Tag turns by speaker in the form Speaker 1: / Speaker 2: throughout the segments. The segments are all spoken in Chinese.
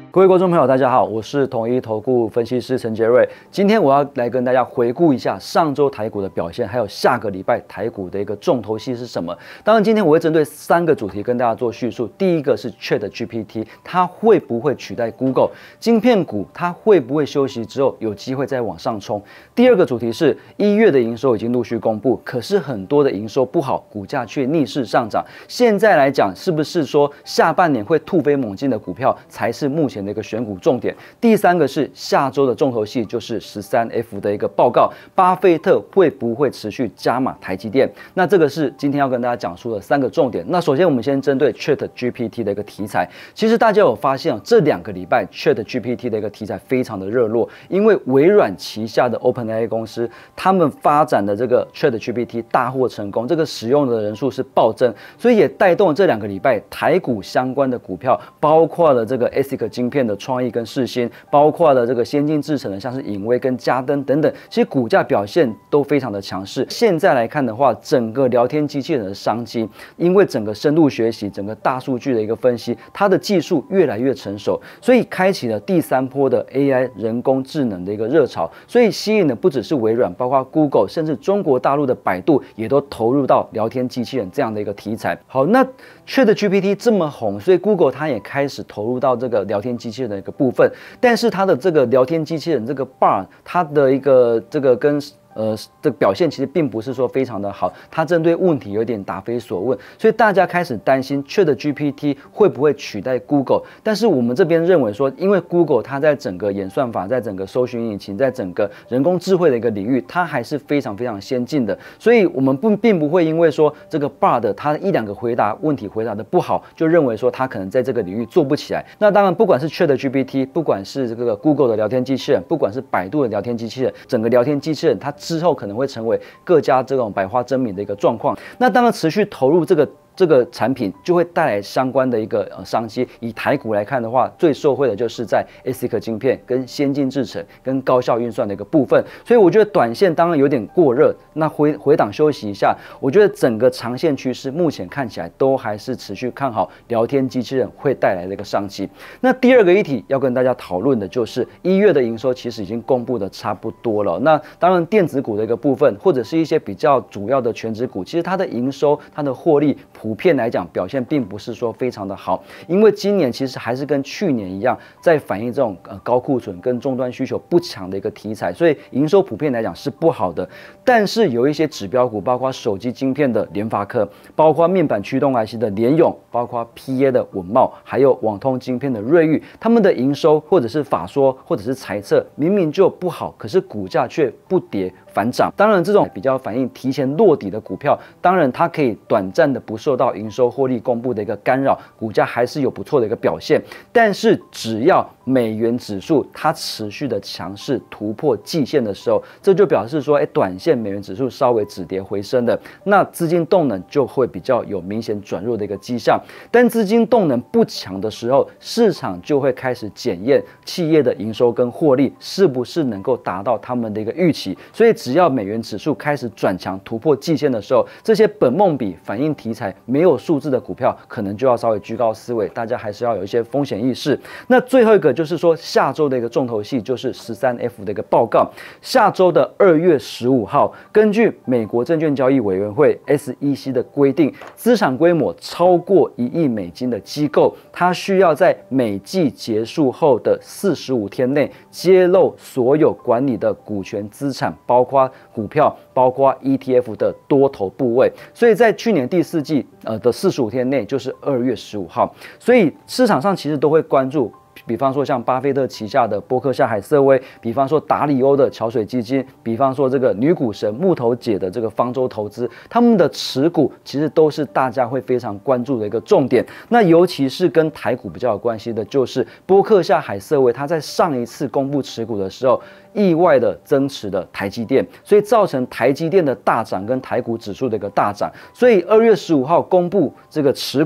Speaker 1: 各位观众朋友，大家好，我是统一投顾分析师陈杰瑞。今天我要来跟大家回顾一下上周台股的表现，还有下个礼拜台股的一个重头戏是什么。当然，今天我会针对3个主题跟大家做叙述。第一个是 ChatGPT， 它会不会取代 Google？ 晶片股它会不会休息之后有机会再往上冲？第二个主题是1月的营收已经陆续公布，可是很多的营收不好，股价却逆势上涨。现在来讲，是不是说下半年会突飞猛进的股票才是目前的一个选股重点？第3个是下周的重头戏，就是13F 的一个报告，巴菲特会不会持续加码台积电？那这个是今天要跟大家讲述的3个重点。那首先我们先针对 ChatGPT 的一个题材，其实大家有发现这2个礼拜 ChatGPT 的一个题材非常的热络，因为微软旗下的 OpenAI 公司，他们发展的这个 ChatGPT 大获成功，这个使用的人数是暴增，所以也带动了这2个礼拜台股相关的股票，包括了这个 ASIC 晶片的创意跟世芯，包括了这个先进制程的像是颖威跟嘉登等等，其实股价表现都非常的强势。现在来看的话，整个聊天机器人的商机，因为整个深度学习、整个大数据的一个分析，它的技术越来越成熟，所以开启了第3波的 AI 人工智能的一个热潮，所以吸引的不只是微软，包括 Google， 甚至中国大陆的百度也都投入到聊天机器人这样的一个题材。好，那 ChatGPT 这么红，所以 Google 它也开始投入到这个聊天机器人的一个部分，但是它的这个聊天机器人这个 Bard， 它的一个这个跟这个表现其实并不是说非常的好，它针对问题有点答非所问，所以大家开始担心 ChatGPT 会不会取代 Google。但是我们这边认为说，因为 Google 它在整个演算法、在整个搜寻引擎、在整个人工智慧的一个领域，它还是非常非常先进的，所以我们并不会因为说这个 Bard 它1-2个问题回答的不好，就认为说它可能在这个领域做不起来。那当然，不管是 ChatGPT， 不管是这个 Google 的聊天机器人，不管是百度的聊天机器人，整个聊天机器人它之后可能会成为各家这种百花争鸣的一个状况。那当然，持续投入这个产品就会带来相关的一个商机。以台股来看的话，最受惠的就是在 ASIC 晶片跟先进制程跟高效运算的一个部分。所以我觉得短线当然有点过热，那回档休息一下。我觉得整个长线趋势目前看起来都还是持续看好聊天机器人会带来的一个商机。那第2个议题要跟大家讨论的就是1月的营收其实已经公布的差不多了。那当然电子股的一个部分，或者是一些比较主要的全指股，其实它的营收、它的获利普遍来讲表现并不是说非常的好，因为今年其实还是跟去年一样，在反映这种高库存跟终端需求不强的一个题材，所以营收普遍来讲是不好的。但是有一些指标股，包括手机晶片的联发科，包括面板驱动 IC 的联咏，包括 PA 的稳懋，还有网通晶片的瑞昱，他们的营收或者是法说或者是财测明明就不好，可是股价却不跌反涨。当然，这种比较反映提前落底的股票，当然它可以短暂的不受到营收获利公布的一个干扰，股价还是有不错的一个表现。但是只要美元指数它持续的强势突破季线的时候，这就表示说，短线美元指数稍微止跌回升的，那资金动能就会比较有明显转弱的一个迹象。但资金动能不强的时候，市场就会开始检验企业的营收跟获利是不是能够达到他们的一个预期。所以只要美元指数开始转强突破季线的时候，这些本梦比反映题材没有数字的股票，可能就要稍微居高思维，大家还是要有一些风险意识。那最后一个就是说，下周的一个重头戏就是 13F 的一个报告。下周的2月15号，根据美国证券交易委员会 SEC 的规定，资产规模超过1亿美金的机构，它需要在每季结束后的45天内揭露所有管理的股权资产，包括股票，包括 ETF 的多头部位。所以在去年第4季的45天内，就是2月15号。所以市场上其实都会关注，比方说像巴菲特旗下的波克夏海瑟薇，比方说达里欧的桥水基金，比方说这个女股神木头姐的这个方舟投资，他们的持股其实都是大家会非常关注的一个重点。那尤其是跟台股比较有关系的，就是波克夏海瑟薇，他在上一次公布持股的时候，意外的增持了台积电，所以造成台积电的大涨跟台股指数的一个大涨。所以2月15号公布这个持股，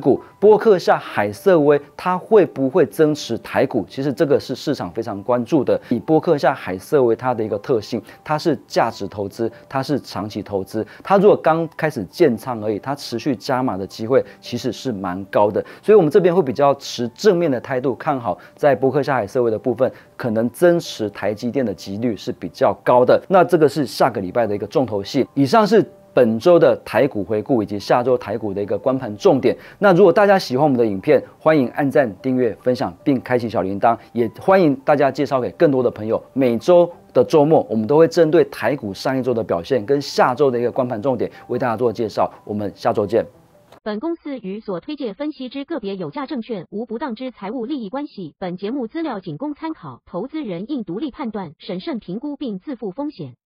Speaker 1: 波克夏海瑟薇它会不会增持台股？其实这个是市场非常关注的。以波克夏海瑟薇它的一个特性，它是价值投资，它是长期投资。它如果刚开始建仓而已，它持续加码的机会其实是蛮高的。所以我们这边会比较持正面的态度，看好在波克夏海瑟薇的部分，可能增持台积电的几率是比较高的。那这个是下个礼拜的一个重头戏。以上是本周的台股回顾以及下周台股的一个观盘重点。那如果大家喜欢我们的影片，欢迎按赞、订阅、分享，并开启小铃铛，也欢迎大家介绍给更多的朋友。每周的周末，我们都会针对台股上一周的表现跟下周的一个观盘重点为大家做介绍。我们下周见。
Speaker 2: 本公司与所推介分析之个别有价证券无不当之财务利益关系。本节目资料仅供参考，投资人应独立判断、审慎评估并自负风险。